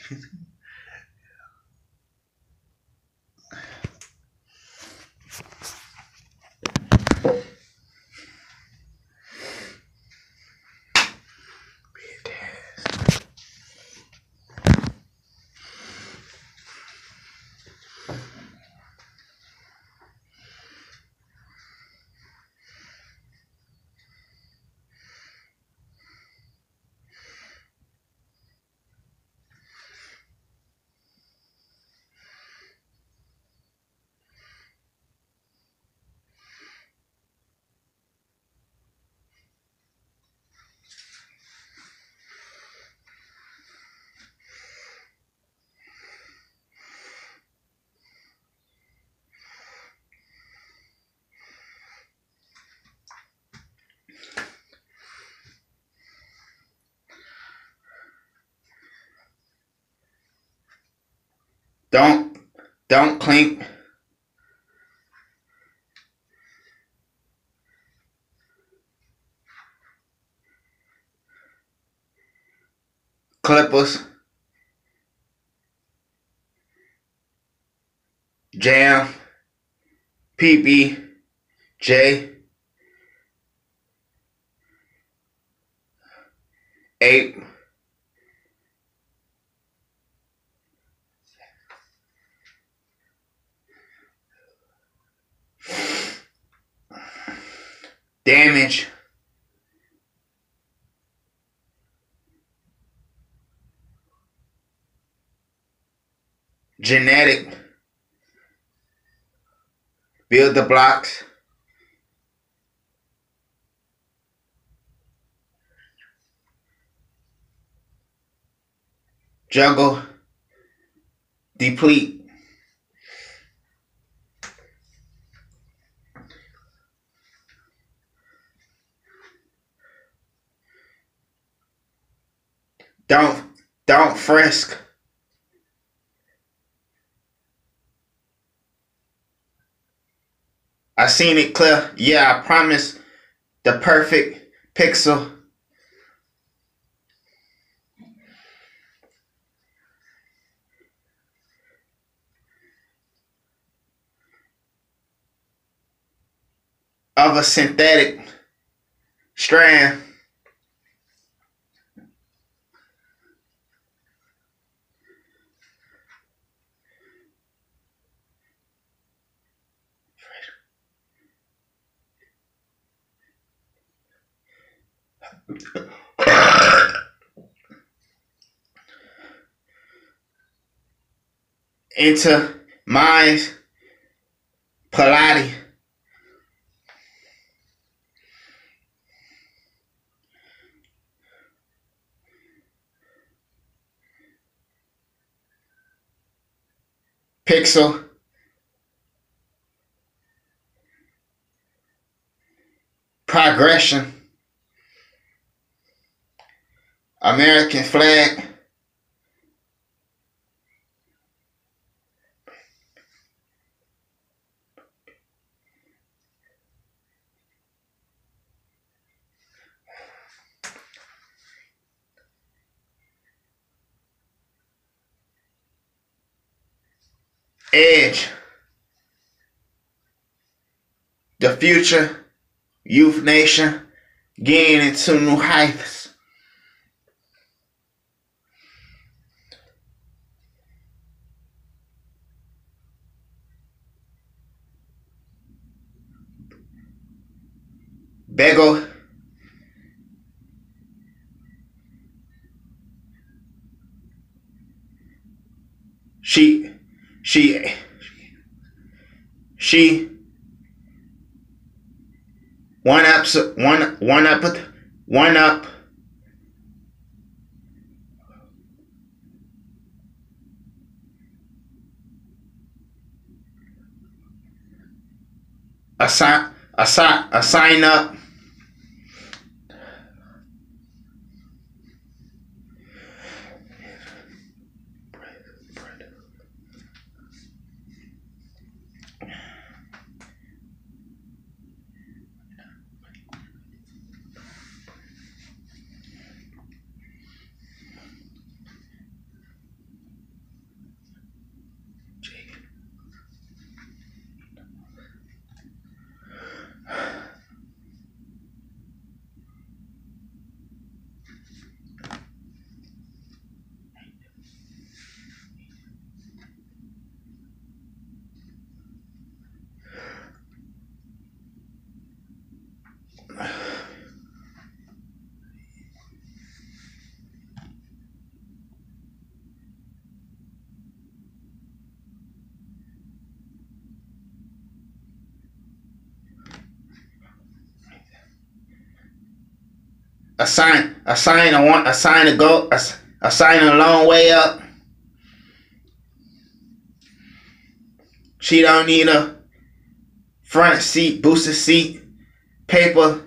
Don't clink. Clippers. Jam. PB. J. 8. Damage. Genetic. Build the blocks. Juggle. Deplete. Don't frisk. I seen it clear. Yeah, I promise. The perfect pixel. Of a synthetic strand. Into minds. Pilates. Pixel. Progression. American flag. Edge. The future. Youth Nation. Getting into new heights. Bego. She one up a sign up. a sign a long way up. She don't need a front seat, booster seat, paper.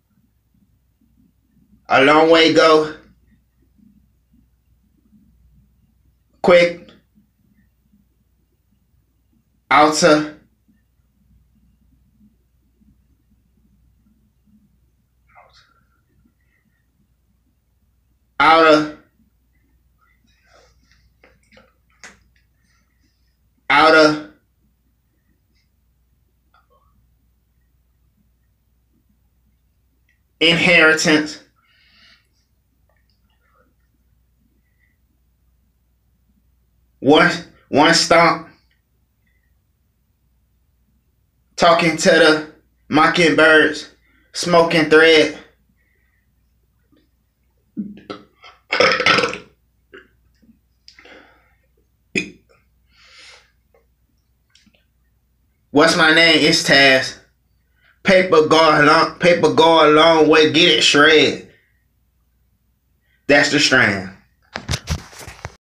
A long way go. Quick. Outer. Outer. Outer. Inheritance. One stomp. Talking to the mockingbirds. Smoking thread. What's my name? It's Taz. Paper go a long way. Get it shred. That's the strand.